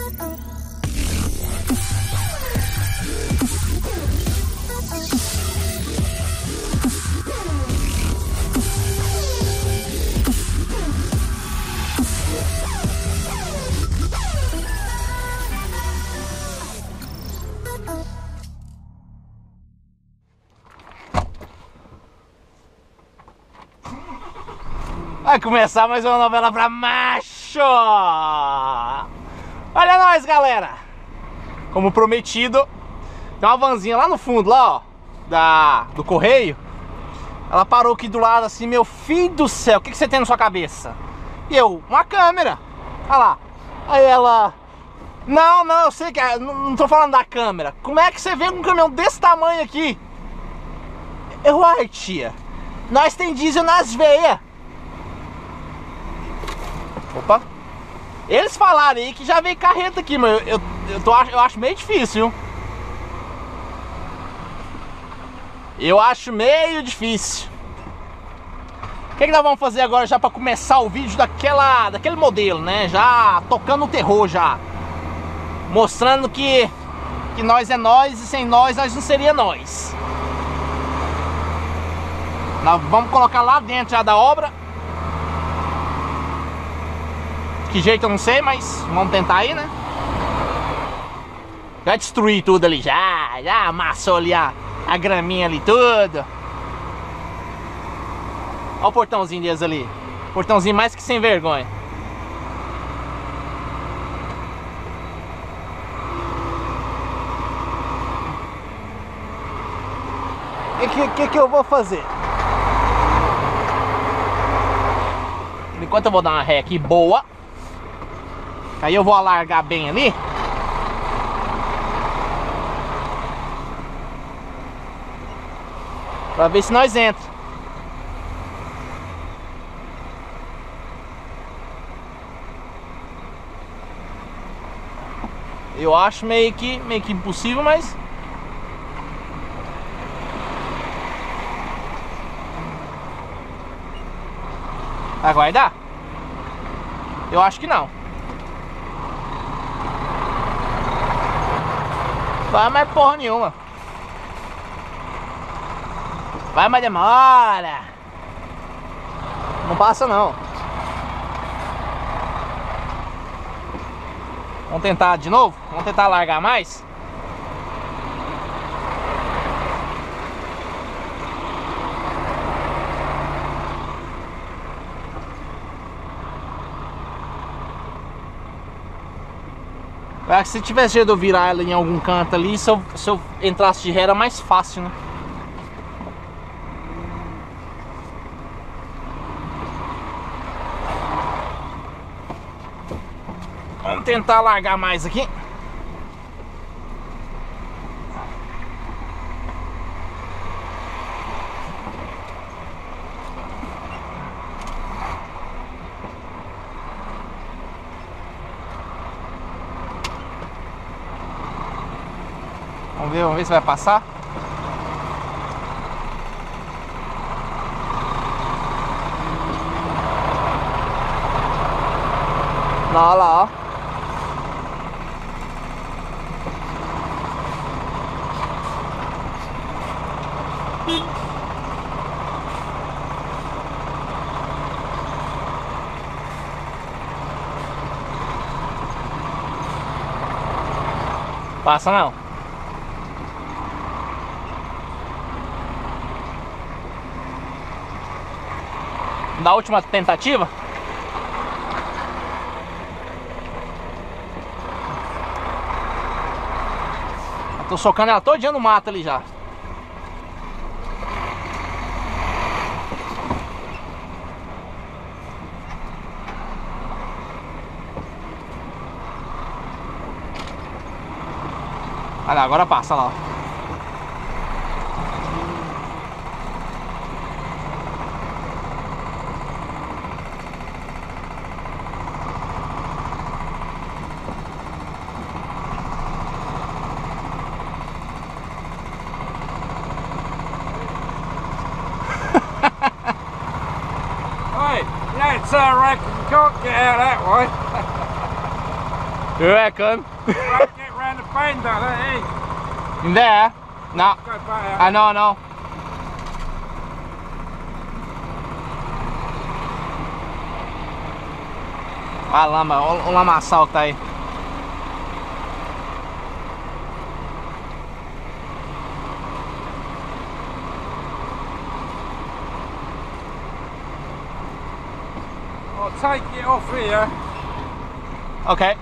Vai começar mais uma novela pra macho! Olha nós, galera! Como prometido, tem uma vanzinha lá no fundo, lá, ó, do correio. Ela parou aqui do lado assim, meu filho do céu, o que você tem na sua cabeça? E eu, uma câmera. Olha lá. Aí ela... Não, eu sei que... Não tô falando da câmera. Como é que você vê um caminhão desse tamanho aqui? Eu, ai, tia, nós tem diesel nas veias. Opa! Eles falaram aí que já veio carreta aqui, mas eu acho meio difícil, viu? Eu acho meio difícil. O que nós vamos fazer agora já para começar o vídeo daquele modelo, né? Já tocando o terror já. Mostrando que nós é nós e sem nós não seria nós. Nós vamos colocar lá dentro já da obra. Que jeito eu não sei, mas vamos tentar aí, né? Já destruí tudo ali, já amassou ali a graminha ali, tudo. Olha o portãozinho deles ali. Portãozinho mais que sem vergonha. O que eu vou fazer? Enquanto eu vou dar uma ré aqui boa. Aí eu vou alargar bem ali. Pra ver se nós entra. Eu acho meio que impossível, mas... Vai dar? Eu acho que não. Vai mais porra nenhuma. Vai, mas demora. Não passa não. Vamos tentar de novo? Vamos tentar largar mais? Se tivesse jeito de eu virar ela em algum canto ali, se eu entrasse de ré era mais fácil, né? Vamos tentar largar mais aqui. Vamos ver se vai passar. Olha lá, ó. Passa não. Da última tentativa. Eu tô socando ela todinha no mato ali já. Olha, agora passa lá, ó. Hey, that's I reckon you can't get out that way. You reckon? Right, get round the bend, eh? In there? No. Go back I know, I know. A lama, olha o lamaçal que tá aí. I'll take it off here. Ok.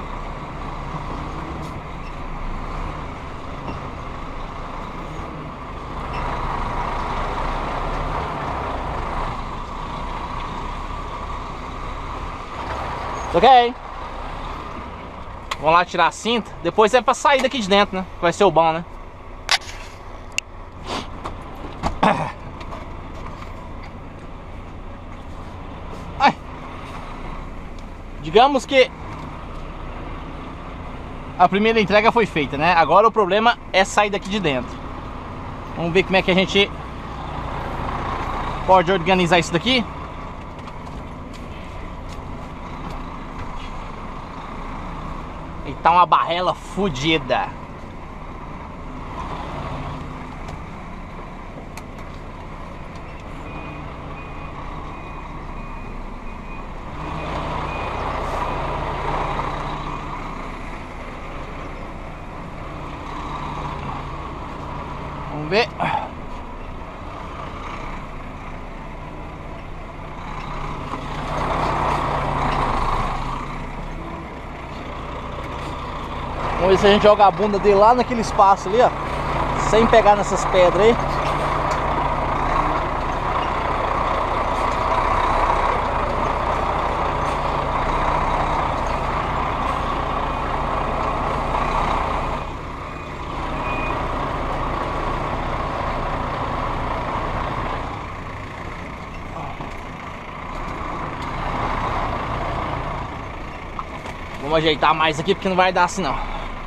Ok. Vamos lá tirar a cinta. Depois é pra sair daqui de dentro, né? Vai ser o bom, né? Ai. Digamos que a primeira entrega foi feita, né? Agora o problema é sair daqui de dentro. Vamos ver como é que a gente pode organizar isso daqui. E tá uma barrela fodida. Vamos ver. Vamos ver se a gente joga a bunda dele lá naquele espaço ali, ó. Sem pegar nessas pedras aí. Vamos ajeitar mais aqui porque não vai dar assim não.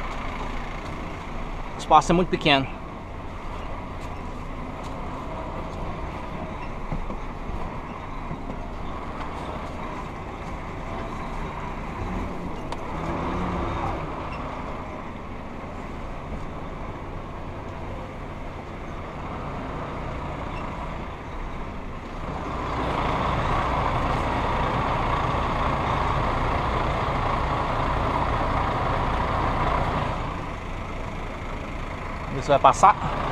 O espaço é muito pequeno. Ver se vai passar.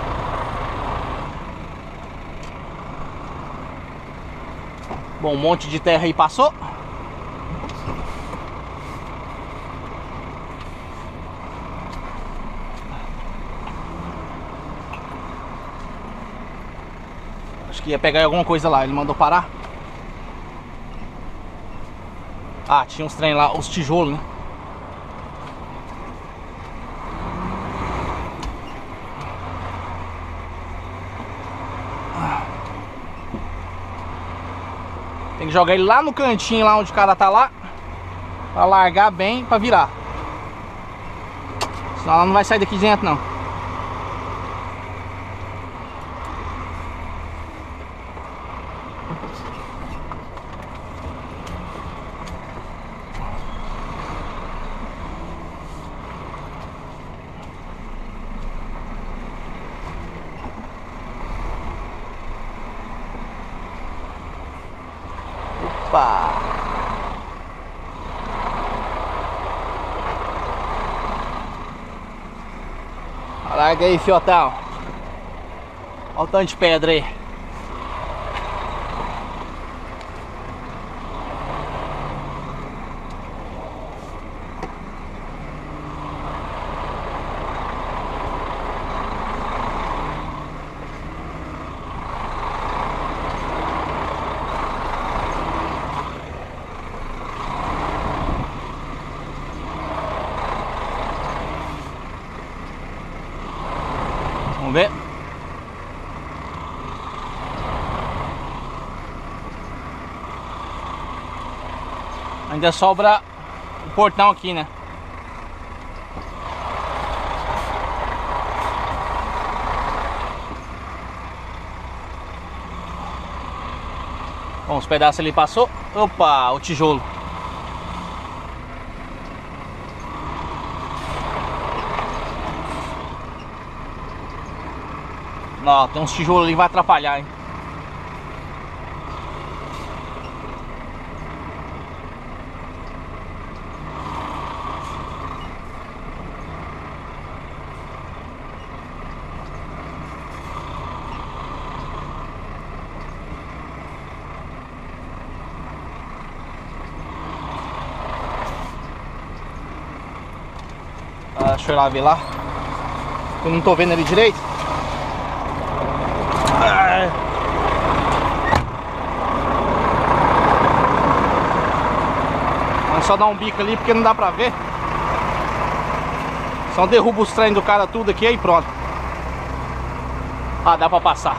Bom, um monte de terra aí passou. Acho que ia pegar alguma coisa lá, ele mandou parar. Ah, tinha uns trem lá, os tijolos, né? Tem que jogar ele lá no cantinho, lá onde o cara tá lá, pra largar bem, pra virar. Senão ela não vai sair daqui de dentro, não. Opa! Larga aí, fiotão. Olha o tanto de pedra aí. Vamos ver. Ainda sobra o portão aqui, né? Bom, os pedaços ali passou. Opa, o tijolo. Não, tem uns tijolos ali que vai atrapalhar, hein? Deixa eu ir lá ver lá. Eu não tô vendo ele direito. Vamos só dar um bico ali porque não dá pra ver. Só derruba os trem do cara tudo aqui e pronto. Ah, dá pra passar.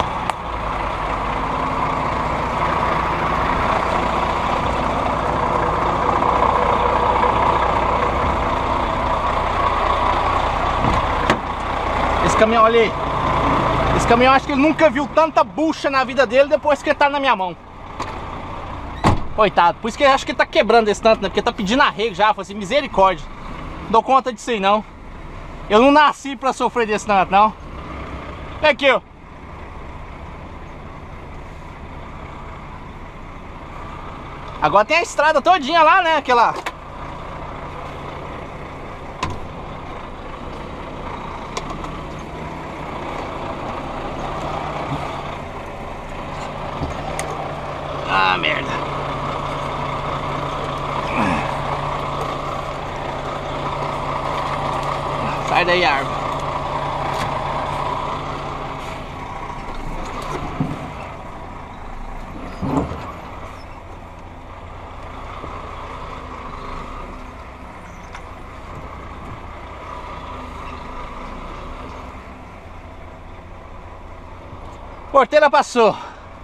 Esse caminhão, olha aí. Esse caminhão, acho que ele nunca viu tanta bucha na vida dele depois que ele tá na minha mão. Coitado, por isso que eu acho que ele tá quebrando esse tanto, né? Porque tá pedindo arrego já, falei assim, misericórdia. Não dou conta disso aí não. Eu não nasci pra sofrer desse tanto, não. Vem aqui, ó. Agora tem a estrada todinha lá, né? Aquela... Ah, merda. Sai daí, árvore. Porteira passou.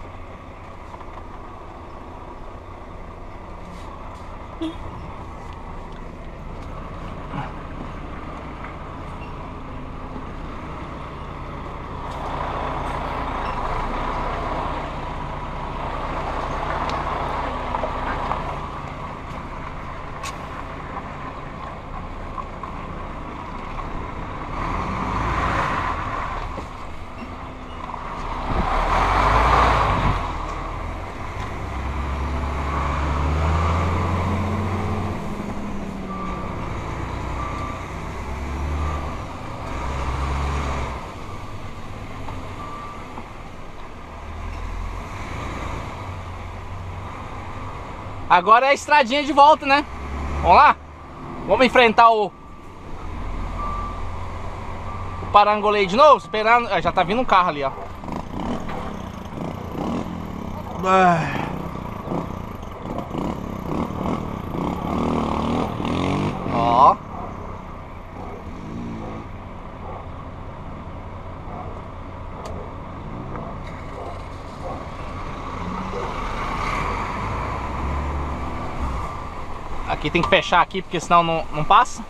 Agora é a estradinha de volta, né? Vamos lá? Vamos enfrentar o Parangolê de novo? Esperando... já tá vindo um carro ali, ó. Ó. Aqui tem que fechar aqui, porque senão não passa.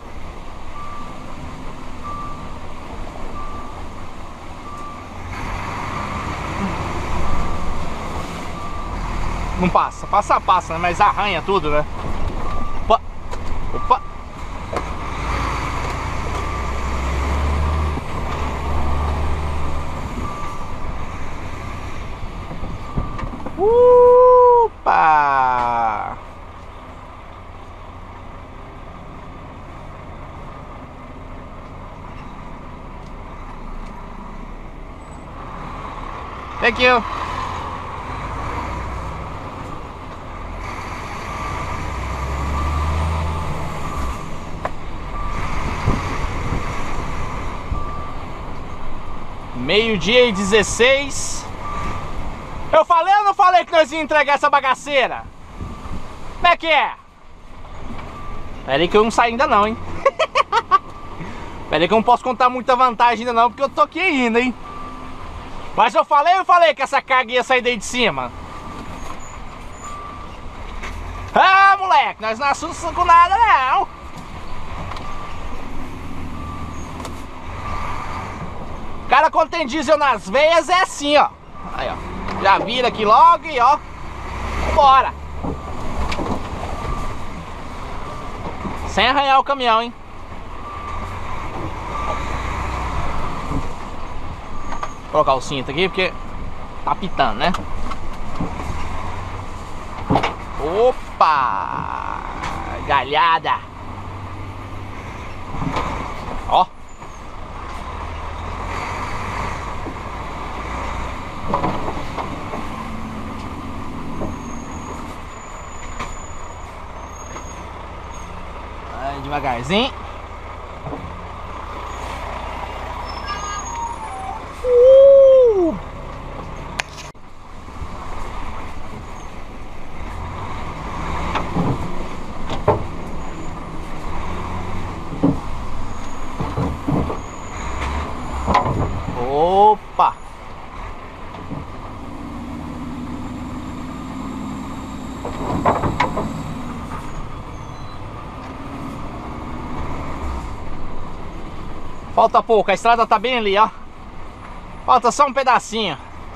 Não passa, passa, né? Mas arranha tudo, né? Opa! Opa! Opa! Thank you. Meio-dia e 16. Eu falei ou não falei que nós íamos entregar essa bagaceira? Como é que é? Pera aí que eu não saí ainda não, hein? Pera aí que eu não posso contar muita vantagem ainda não, porque eu tô aqui ainda, hein? Mas eu falei ou não falei que essa carga ia sair daí de cima? Ah, moleque, nós não assustamos com nada não. O cara, quando tem diesel nas veias é assim, ó. Aí, ó. Já vira aqui logo e ó. Bora. Sem arranhar o caminhão, hein? colocar o cinto aqui porque tá pitando, né? Opa! Galhada! Ó! Vai devagarzinho. Opa! Falta pouco, a estrada tá bem ali, ó. Falta só um pedacinho.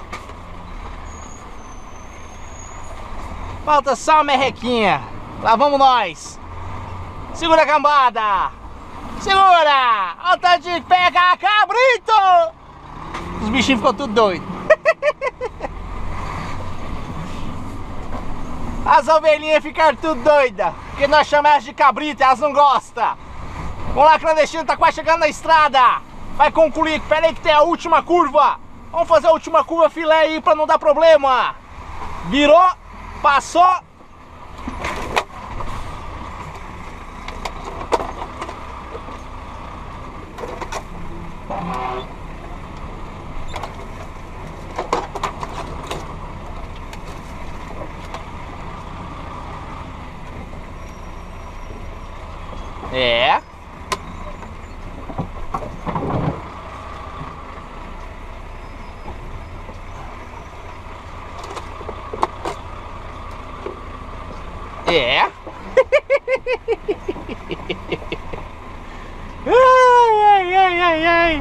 Falta só uma merrequinha. Lá vamos nós. Segura a cambada. Segura! Olha o tanto de pega cabrito! Os bichinhos ficam tudo doidos. As ovelhinhas ficaram tudo doidas. Porque nós chamamos elas de cabrito e elas não gostam. Vamos lá, clandestino, tá quase chegando na estrada. Vai concluir, pera aí que tem a última curva. Vamos fazer a última curva filé aí pra não dar problema. Virou, passou. É. É. Ai, ai, ai, ai, ai.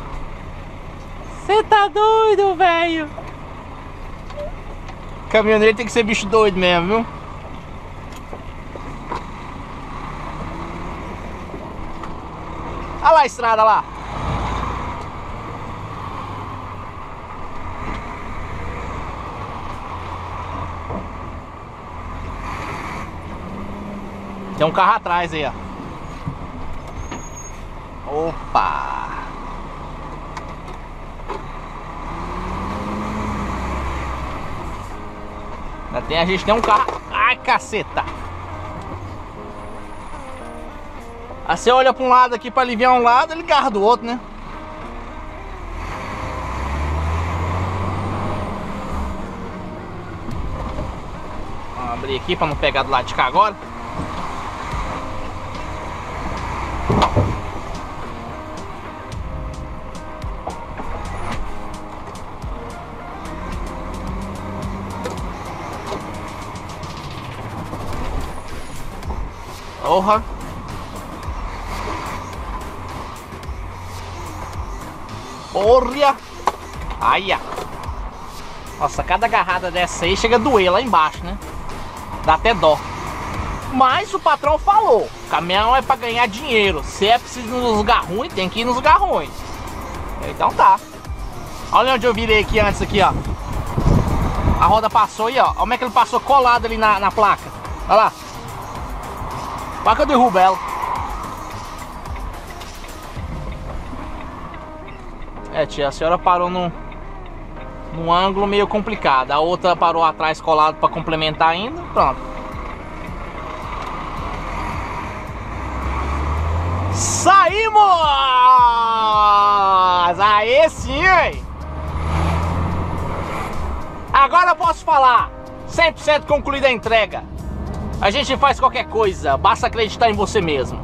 Você tá doido, velho? Caminhoneiro tem que ser bicho doido mesmo, viu? Olha lá a estrada lá. Tem um carro atrás aí, ó. Opa! A gente tem um carro. Ai, caceta! Aí você olha para um lado aqui para aliviar um lado, ele garra do outro, né? Vamos abrir aqui para não pegar do lado de cá agora. Porra! Porra! Aia! Nossa, cada agarrada dessa aí chega a doer lá embaixo, né? Dá até dó. Mas o patrão falou, caminhão é pra ganhar dinheiro. Se é preciso ir nos lugares ruins, tem que ir nos lugares ruins. Então tá. Olha onde eu virei aqui antes, aqui, ó. A roda passou aí, ó. Olha como é que ele passou colado ali na placa. Olha lá. Placa de Rubelo. É, tia, a senhora parou num ângulo meio complicado. A outra parou atrás colado para complementar ainda. Pronto. Saímos! Aí sim, hein? Agora eu posso falar. 100% concluída a entrega. A gente faz qualquer coisa, basta acreditar em você mesmo.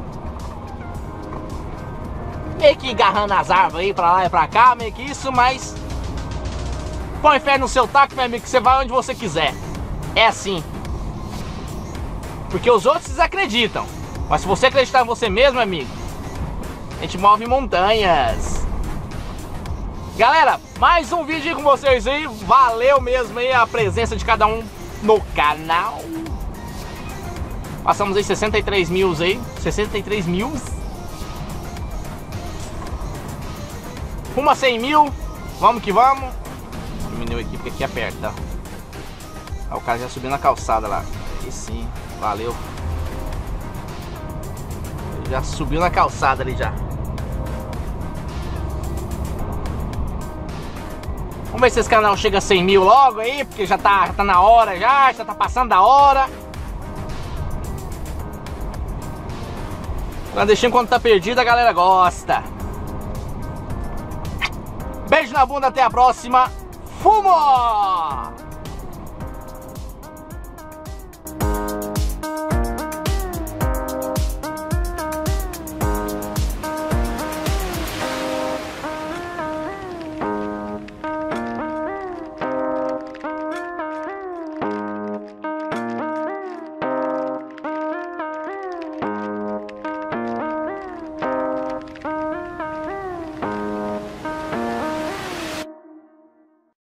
Meio que agarrando as árvores aí pra lá e pra cá, meio que isso, mas põe fé no seu taco, meu amigo, que você vai onde você quiser. É assim. Porque os outros desacreditam. Mas se você acreditar em você mesmo, meu amigo, a gente move montanhas. Galera, mais um vídeo com vocês aí. Valeu mesmo aí a presença de cada um no canal. Passamos aí 63 mil aí. 63 mil. Rumo a 100 mil. Vamos que vamos. Diminuiu aqui porque aqui aperta. Ó, o cara já subiu na calçada lá. Aí sim, valeu. Ele já subiu na calçada ali já. Vamos ver se esse canal chega a 100 mil logo aí, porque já tá na hora já tá passando da hora. Clandestino quando tá perdido a galera gosta. Beijo na bunda, até a próxima. Fumo!